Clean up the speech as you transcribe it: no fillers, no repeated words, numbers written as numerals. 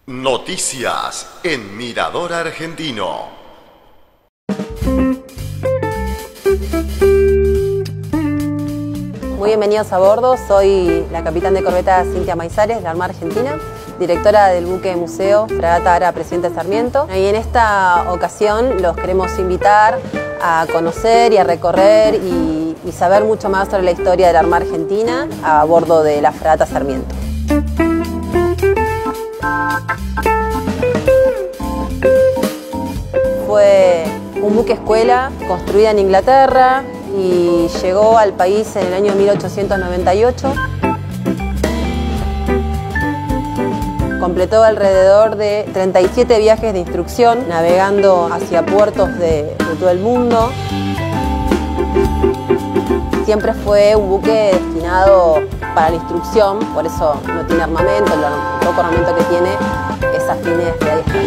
Noticias en Mirador Argentino. Muy bienvenidos a bordo, soy la capitán de corbeta Cintia Maizares, de la Armada Argentina, directora del buque museo Fragata Ara Presidente Sarmiento. Y en esta ocasión los queremos invitar a conocer y a recorrer y saber mucho más sobre la historia de la Armada Argentina a bordo de la Fragata Sarmiento. Fue un buque escuela construido en Inglaterra y llegó al país en el año 1898. Completó alrededor de 37 viajes de instrucción, navegando hacia puertos de todo el mundo. Siempre fue un buque destinado para la instrucción, por eso no tiene armamento, el poco armamento que tiene es a fines de guerra.